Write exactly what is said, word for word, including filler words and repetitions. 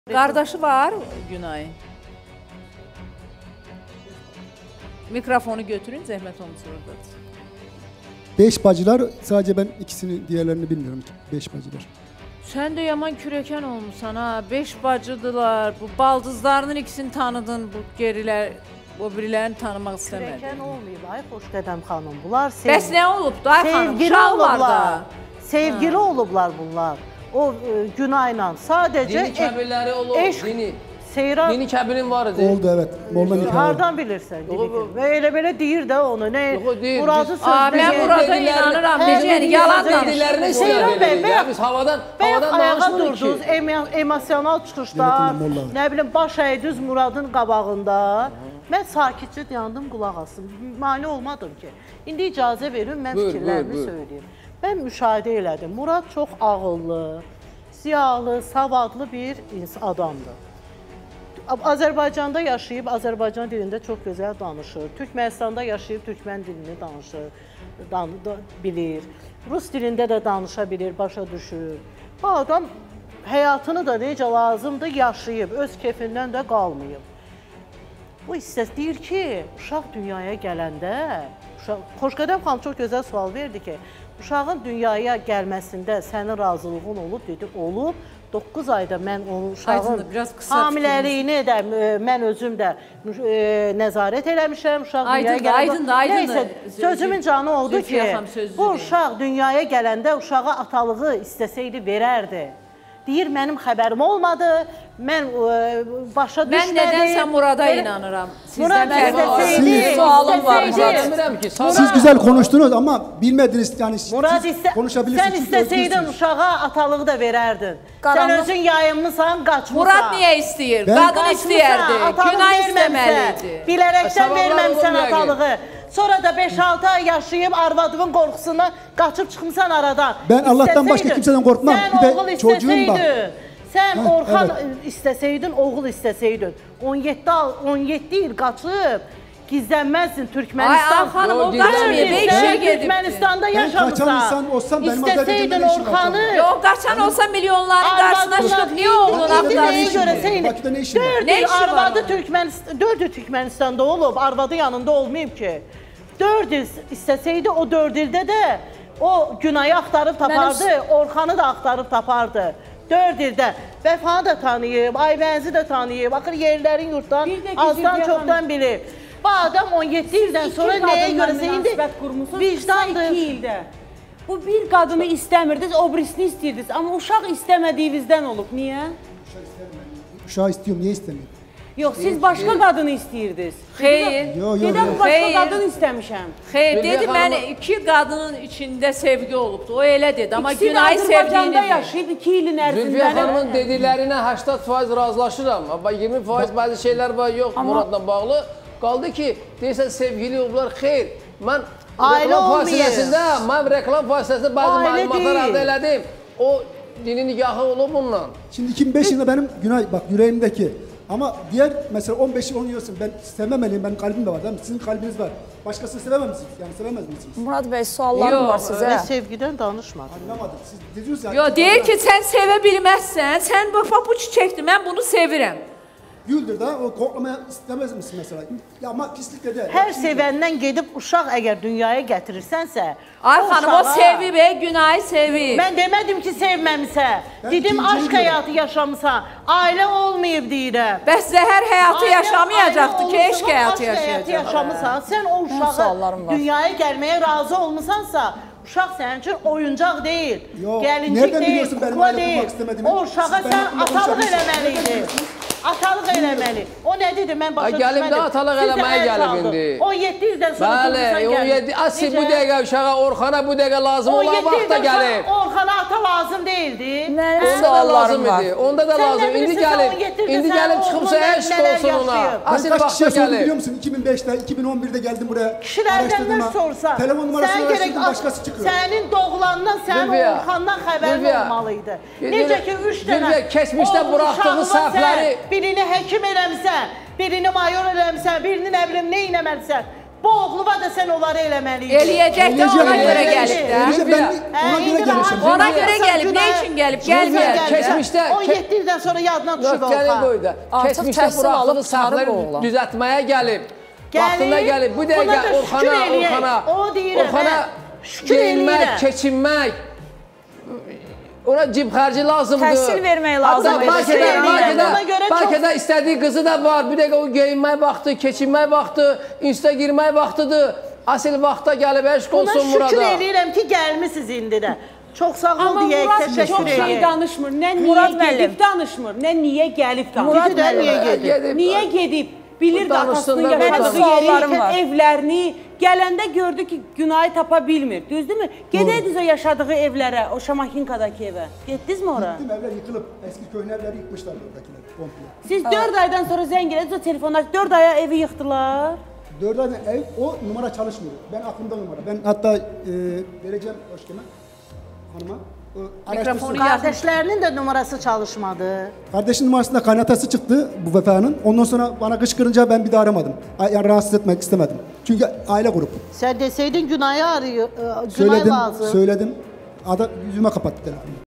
Qardaşı var Günay. Mikrofonu götürün, zəhmət onu sorulur. Beş bacılar, sadece ben ikisini, diğerlerini bilmiyorum. Beş bacılar. Sen de yaman kürəkən olmuşsan ha. Beş bacıdılar. Bu baldızlarının ikisini tanıdın, bu geriler, o birilərini tanımaq istəmədin. Kürəkən olmayıb, ay Xoşqədəm xanım. Bunlar sevgili. Bəs nə olubdu ay xanım? Sevgili olublar. Sevgili olublar bunlar. O e, Günayla sadece dini kəbirləri olur, eşq, dini. Seyran. Dini kəbirin var idi. Oldu evet. Molla nikahı. Hardan bilirsən? Və elə belə deyir də onu. Nə? Murad'ı sözünə. Mən Murad'a inanıram. Yəni yalan danışır. Seyran bəy, bəy, biz havadan havadan ayağa durdunuz, emosional çıxışlar, nə bilim baş əydiniz Murad'ın qabağında. Mən sakitcə dayandım, qulaq asım. Mane olmadım ki. İndi icazə verin, mən fikirlərimi söyləyeyim. Mən müşahidə elədim. Murad çox ağıllı, ziyalı, savadlı bir adamdır. Azərbaycanda yaşayıb, Azərbaycan dilində çox gözəl danışır. Türkmənistanda yaşayıb, Türkmən dilini danışır, dan bilir. Rus dilində də danışa bilir, başa düşür. Bu adam həyatını da necə lazımdır yaşayıb, öz kefindən də qalmayıb. Bu istəs deyir ki, uşaq dünyaya gələndə, Xoşqədəm xanım çox gözəl sual verdi ki, uşağın dünyaya gəlməsində sənin razılığın olub, dedi, olub. doqquz ayda mən onun uşağın hamiləliyini də mən özüm də nəzarət eləmişəm. Uşaq dünyaya gələndə. Neysə, sözümün canı oldu ki, bu uşaq dünyaya gələndə uşağa atalığı istəsəydi verərdi. Deyir, mənim xəbərim olmadı, mən başa düşmədim. Mən nədənsə Murad'a inanıram. Murad istəsəydi, sualım var. Siz güzel konuştunuz ama bilmediniz yani. Murad sən istəsəydin uşağa atalığı da verərdin. Sən özün yayınmısan, qaçmışsan. Murad niyə istəyir? Qadın istəyərdi, Günay istəməliydi. Bilərəkdən verməmsən atalığı. Sonra da beş altı ay yaşayıb arvadının qorxusuna qaçıb çıxmışsan aradan. Ben Allah'tan başka kimseden korkmam. Sən oğul istəsəydin, sən Orxan istəsəydin, oğul istəsəydin. on yeddi il qaçıb gizlənməzdin Türkmənistan. Ay xanım, o qaçmıyor, beş şey gedibdir. Türkmənistanda yaşamısan, istəsəydin Orxanı. Yox, qaçan olsa milyonların qarşısına çıxıb, niyə oğlunu axtarmışsın? Bakıda ne işin var? dörd il arvadı dörd il Türkmənistanda olub, arvadı yanında olmayıb ki. dörd il istəsəydi, o dörd ildə də o Günayı axtarıb tapardı, Orxanı da axtarıb tapardı. dörd ildə Vəfanı da tanıyıb, Aybənzi də tanıyıb, axır yerlərin yurtdan azdan çoxdan bilib. Bu adam on yeddi ildən sonra nəyə görəsə indi vicdandır. Bu bir qadını istəmirdiniz, o birisini istəyirdiniz. Amma uşaq istəmədiyinizdən olub. Niyə? Uşağı istiyorum, niye istemiyorum? Yox, siz başqa qadını istəyirdiniz. Xeyr. Dedim, başqa qadın istəmişəm. Xeyr, dedi, mən iki qadının içində sevgi olubdu. O elə dedi, amma Günay sevdiyini Azərbaycanda yaşayıb iki ilin ərzində. Zülfiyə xanımın dediklərinə səksən faiz razılaşıram. iyirmi faiz bəzi şeylər var, yox, Muradla bağlı. Qaldı ki, deyirsən, sevgili olublar, xeyr. Mən reklam fasiləsində, mən reklam fasiləsində bəzi məlumatlar əldə elədim. O dini nikahı olub bundan. Şimdi iki bin beş yılında benim Günay, bak yüreğimdeki. Ama diğer mesela on beş yıl on yılsın, ben sevemeliyim, benim kalbim de var değil mi? Sizin kalbiniz var. Başkasını sevemez misiniz? Yani sevemez misiniz? Murad bəy, suallarım var sizə. Mən sevgidən danışmadım. Anlamadım. Siz dediniz ya. Yox, deyir ki, sən sevə bilməzsən, sən bu çiçəkdir, mən bunu sevirəm. Güldür da, o koklamaya istemez misin mesela? Ya ama pislik de de. Hər sevəndən gedib uşaq əgər dünyaya gətirirsənsə, Ay xanım, o sevib, Günayı sevib. Mən demədim ki, sevməmisə. Dedim, aşk həyatı yaşamısan, ailə olmayıb deyirəm. Bəs zəhər həyatı yaşamayacaqdı ki, eşq həyatı yaşayacaqdı. yaşamısan, sən o uşağı dünyaya gəlməyə razı olmusansa, uşaq sənin üçün oyuncaq deyil, gəlincik deyil, kukla deyil. O uşağa sən atalıq eləməliydin. Atalıq eləməli. O nə dedi, mən başa düşmədim. Gəlib də atalıq eləməyə gəlib indi. on yeddi ildən sonra Bəli, on yeddi. Asıl bu dəqiqə uşağa, Orxana bu dəqiqə lazım olan vaxtda gəlib. Orxana ata lazım deyildi. Onda da lazım idi. Onda da lazım. İndi gəlib, indi gəlib çıxıbsa eşq olsun ona. Ben kaç kişiye sordum biliyor musun? iki bin beşte, iki bin on birde geldim buraya. Kişilərdən nə sorsan, telefon numarasını araştırdım, başkası çıkıyor. Sənin doğulandan, sənin Orxandan xəbərin olmalıydı. Necə ki, üç dənə keçmişdə buraxdığı səhvləri birini həkim eləmişsən, birini mayor eləmişsən, birini nə bilim, nə eləməlisən. Bu oğluma da sən onları eləməliydin. Eləyəcək də ona görə gəlib də. Eləcək, ben ona Hə, göre indi gelmişim. rahat- Ona görə gəlib, nə üçün gəlib? Gəlməyər. Keçmişdə on yeddi ildən sonra yadına düşüb Nöqtəli Orxan. qoydu. Artıq Keçmişdə təhsil alıb buraxdığı qurtarıb səhvləri oğlan. düzəltməyə gəlib. Gəlib, Vaxtında gəlib. Bu buna dəqiqə da şükür Orxana, eləyək. Orxana, O deyirəm, Orxana hə. Şükür geyinmək, eləyirəm. keçinmək, ona cib xərci lazımdır. Təhsil vermək lazım Hatta idi. bəlkə də, Şükür eləyirəm, bəlkə də, ona görə bəlkə çox- də istədiyi qızı da var. Bir dəqiqə o geyinmək vaxtı, keçinmək vaxtı, insta girmək vaxtıdır. Asil vaxta gəlib, eşq Buna olsun şükür Murada. eləyirəm ki, gəlmisiniz indi də. Çox sağ ol Amma deyək, Murad təşəkkür çox şey edirəm. danışmır. Nə niyə Murad gedib müəllim. danışmır, nə niyə gəlib danışmır. Murad Dedi də niyə müəllim. gedib? Niyə gedib? Bilir də danışsın atasının da, bu yaşadığı danışsın. Suallarım yeri, var. evlərini. Gələndə gördü ki, Günayı tapa bilmir. Düzdürmü? Gedəydiniz o yaşadığı evlərə, o Şamakinkadakı evə. Getdinizmi ora? Gittim, evler yıkılıp eski köhne evleri yıkmışlar oradakiler komple. Siz dörd aydan sonra zəng elədiniz, o telefonlar dörd aya evi yıxdılar. Dört ayda ev, o numara çalışmıyor. Ben aklımda numara. Ben hatta e, vereceğim hoşgeme hanıma. O, araştırsın. Kardeşlerinin de numarası çalışmadı. Kardeşin numarasında kaynatası çıktı bu vefanın. Ondan sonra bana kışkırınca ben bir daha aramadım. A- Yani rahatsız etmek istemedim. Çünkü aile grup. Sen deseydin Günay'ı arıyor, e, Günay Söyledim, lazım. söyledim. Ada yüzüme kapattı telefonu.